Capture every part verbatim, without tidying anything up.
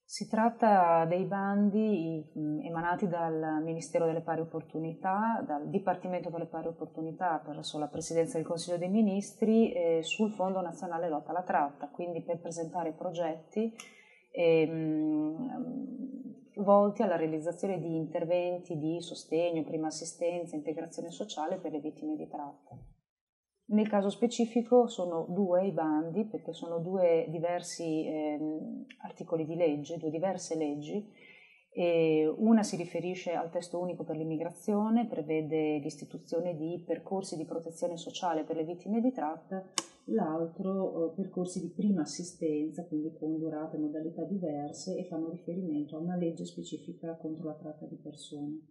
Si tratta dei bandi emanati dal Ministero delle Pari Opportunità, dal Dipartimento per le Pari Opportunità presso la Presidenza del Consiglio dei Ministri eh, sul Fondo Nazionale Lotta alla Tratta, quindi per presentare progetti eh, volti alla realizzazione di interventi di sostegno, prima assistenza, integrazione sociale per le vittime di tratta. Nel caso specifico sono due i bandi, perché sono due diversi eh, articoli di legge, due diverse leggi. E una si riferisce al testo unico per l'immigrazione, prevede l'istituzione di percorsi di protezione sociale per le vittime di tratta, l'altro eh, percorsi di prima assistenza, quindi con durate e modalità diverse, e fanno riferimento a una legge specifica contro la tratta di persone.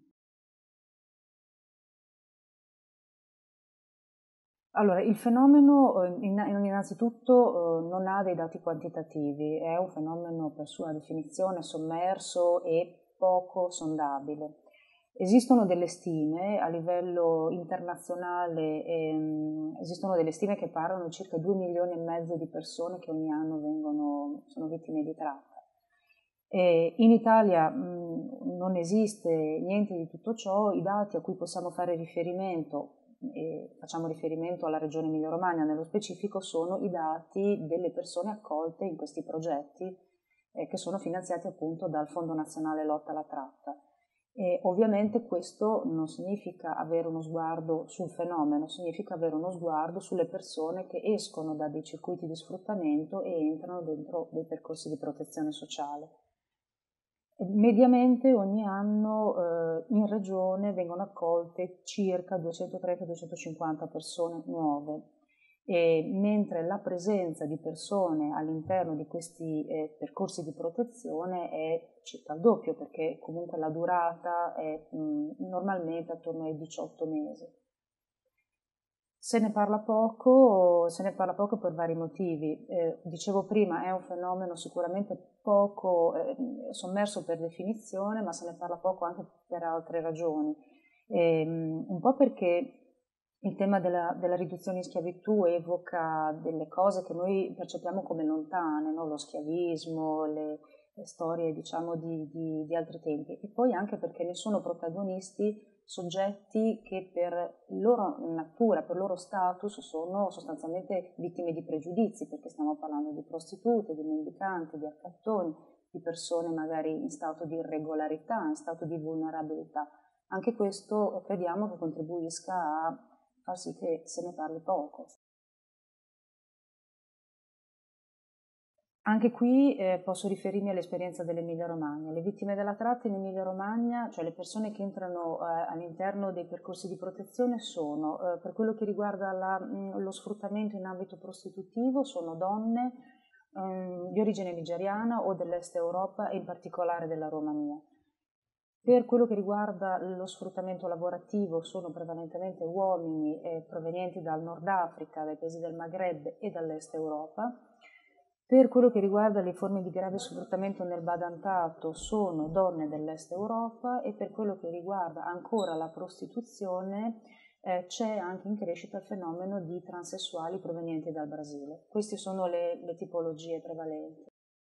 Allora, il fenomeno innanzitutto non ha dei dati quantitativi, è un fenomeno per sua definizione sommerso e poco sondabile. Esistono delle stime a livello internazionale, ehm, esistono delle stime che parlano di circa due milioni e mezzo di persone che ogni anno vengono, sono vittime di tratta. E in Italia mh, non esiste niente di tutto ciò, i dati a cui possiamo fare riferimento, e facciamo riferimento alla regione Emilia-Romagna nello specifico, sono i dati delle persone accolte in questi progetti eh, che sono finanziati appunto dal Fondo Nazionale Lotta alla Tratta. E ovviamente questo non significa avere uno sguardo sul fenomeno, significa avere uno sguardo sulle persone che escono da dei circuiti di sfruttamento e entrano dentro dei percorsi di protezione sociale. Mediamente ogni anno eh, in regione vengono accolte circa duecentotrenta duecentocinquanta persone nuove, e mentre la presenza di persone all'interno di questi eh, percorsi di protezione è circa il doppio, perché comunque la durata è mh, normalmente attorno ai diciotto mesi. Se ne parla poco, se ne parla poco per vari motivi. Eh, dicevo prima, è un fenomeno sicuramente poco eh, sommerso per definizione, ma se ne parla poco anche per altre ragioni. Eh, un po' perché il tema della, della riduzione in schiavitù evoca delle cose che noi percepiamo come lontane, no? Lo schiavismo, le, le storie diciamo di, di, di altri tempi, e poi anche perché ne sono protagonisti soggetti che per loro natura, per loro status, sono sostanzialmente vittime di pregiudizi, perché stiamo parlando di prostitute, di mendicanti, di accattoni, di persone magari in stato di irregolarità, in stato di vulnerabilità. Anche questo crediamo che contribuisca a far sì che se ne parli poco. Anche qui eh, posso riferirmi all'esperienza dell'Emilia Romagna. Le vittime della tratta in Emilia Romagna, cioè le persone che entrano eh, all'interno dei percorsi di protezione, sono, eh, per quello che riguarda la, mh, lo sfruttamento in ambito prostitutivo, sono donne mh, di origine nigeriana o dell'Est Europa, e in particolare della Romania. Per quello che riguarda lo sfruttamento lavorativo, sono prevalentemente uomini eh, provenienti dal Nord Africa, dai paesi del Maghreb e dall'Est Europa. Per quello che riguarda le forme di grave sfruttamento nel badantato, sono donne dell'Est Europa, e per quello che riguarda ancora la prostituzione eh, c'è anche in crescita il fenomeno di transessuali provenienti dal Brasile. Queste sono le, le tipologie prevalenti.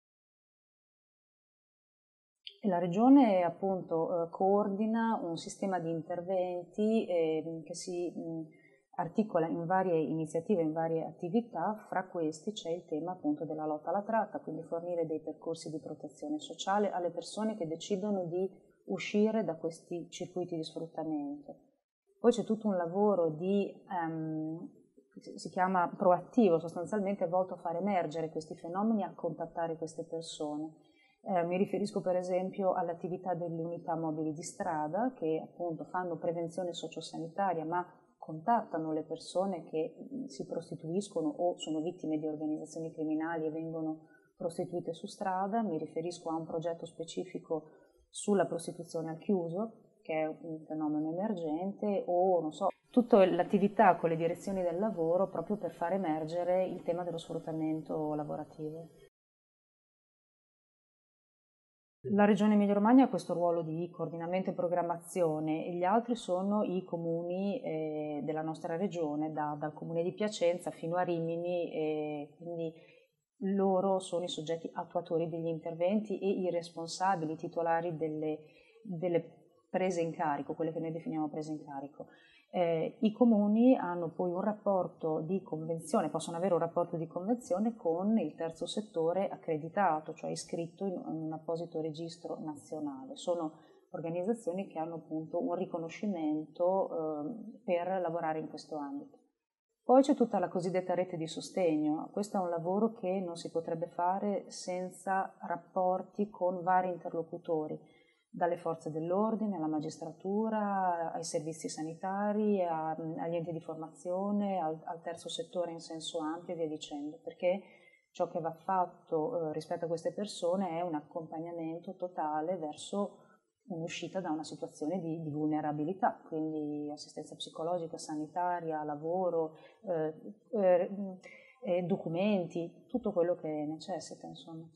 La Regione appunto eh, coordina un sistema di interventi eh, che si mh, articola in varie iniziative, in varie attività. Fra questi c'è il tema appunto della lotta alla tratta, quindi fornire dei percorsi di protezione sociale alle persone che decidono di uscire da questi circuiti di sfruttamento. Poi c'è tutto un lavoro di, um, si chiama proattivo, sostanzialmente volto a far emergere questi fenomeni, a contattare queste persone. Eh, mi riferisco per esempio all'attività delle unità mobili di strada, che appunto fanno prevenzione sociosanitaria, ma contattano le persone che si prostituiscono o sono vittime di organizzazioni criminali e vengono prostituite su strada. Mi riferisco a un progetto specifico sulla prostituzione al chiuso, che è un fenomeno emergente, o non so, tutta l'attività con le direzioni del lavoro proprio per far emergere il tema dello sfruttamento lavorativo. La Regione Emilia-Romagna ha questo ruolo di coordinamento e programmazione, e gli altri sono i comuni eh, della nostra regione, da, dal comune di Piacenza fino a Rimini, e quindi loro sono i soggetti attuatori degli interventi e i responsabili, i titolari delle, delle prese in carico, quelle che noi definiamo prese in carico. Eh, I comuni hanno poi un rapporto di convenzione, possono avere un rapporto di convenzione con il terzo settore accreditato, cioè iscritto in, in un apposito registro nazionale. Sono organizzazioni che hanno appunto un riconoscimento eh, per lavorare in questo ambito. Poi c'è tutta la cosiddetta rete di sostegno. Questo è un lavoro che non si potrebbe fare senza rapporti con vari interlocutori, dalle forze dell'ordine alla magistratura, ai servizi sanitari, a, agli enti di formazione, al, al terzo settore in senso ampio e via dicendo, perché ciò che va fatto eh, rispetto a queste persone è un accompagnamento totale verso un'uscita da una situazione di, di vulnerabilità, quindi assistenza psicologica, sanitaria, lavoro, eh, eh, eh, documenti, tutto quello che necessita, insomma.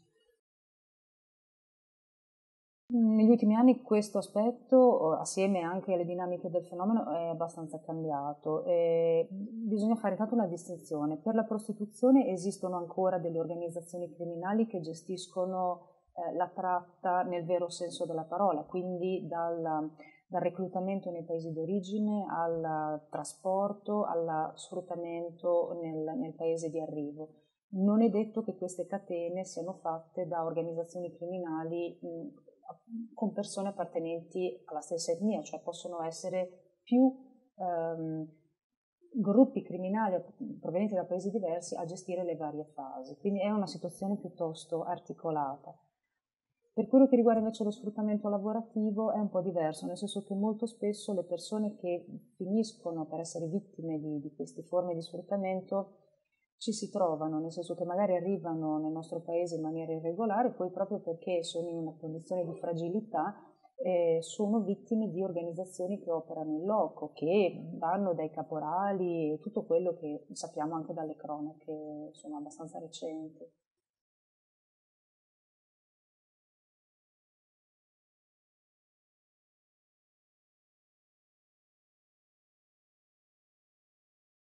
Negli ultimi anni questo aspetto, assieme anche alle dinamiche del fenomeno, è abbastanza cambiato. E bisogna fare tanto una distinzione. Per la prostituzione esistono ancora delle organizzazioni criminali che gestiscono eh, la tratta nel vero senso della parola, quindi dal, dal reclutamento nei paesi d'origine al trasporto, al sfruttamento nel, nel paese di arrivo. Non è detto che queste catene siano fatte da organizzazioni criminali mh, con persone appartenenti alla stessa etnia, cioè possono essere più ehm, gruppi criminali provenienti da paesi diversi a gestire le varie fasi, quindi è una situazione piuttosto articolata. Per quello che riguarda invece lo sfruttamento lavorativo è un po' diverso, nel senso che molto spesso le persone che finiscono per essere vittime di, di queste forme di sfruttamento ci si trovano, nel senso che magari arrivano nel nostro paese in maniera irregolare, poi proprio perché sono in una condizione di fragilità eh, sono vittime di organizzazioni che operano in loco, che vanno dai caporali e tutto quello che sappiamo anche dalle cronache, sono abbastanza recenti.